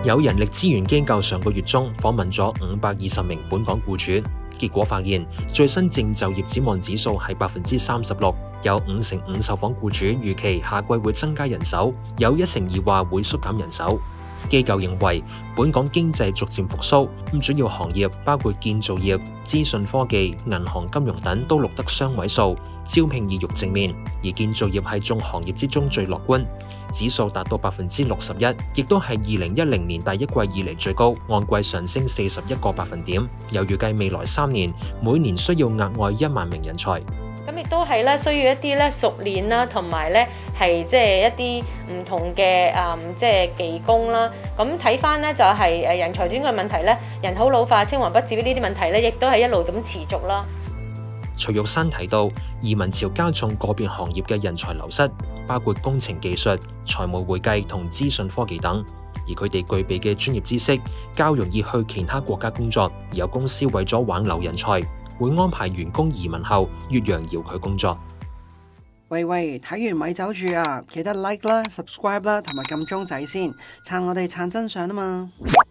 有人力資源機構上個月中訪問咗520名本港僱主，結果發現最新淨就業展望指數係36%，有5成5受訪僱主預期下季會增加人手，有1成2話會縮減人手。機構認為本港經濟逐漸復甦，主要行業包括建造業、資訊科技、銀行、金融等都錄得雙位數，招聘意欲正面，而建造業係眾行業之中最樂觀，指數達到61%，亦都係2010年第一季以嚟最高，按季上升41個百分點。又預計未來3年每年需要額外1萬名人才。 咁亦都係咧，需要一啲咧熟練啦，同埋咧係即係一啲唔同嘅即係技工啦。咁睇翻咧就係人才短缺問題咧，人口老化、青黃不接呢啲問題咧，亦都係一路咁持續啦。 徐玉山提到，移民潮加重個別行業嘅人才流失，包括工程技術、財務會計同資訊科技等，而佢哋具備嘅專業知識較容易去其他國家工作，而有公司為咗挽留人才，會安排員工移民後越洋遙距工作。 喂，睇完咪走住啊！記得 like 啦、subscribe 啦，同埋撳鐘仔先，撐我哋撐真相啊嘛〜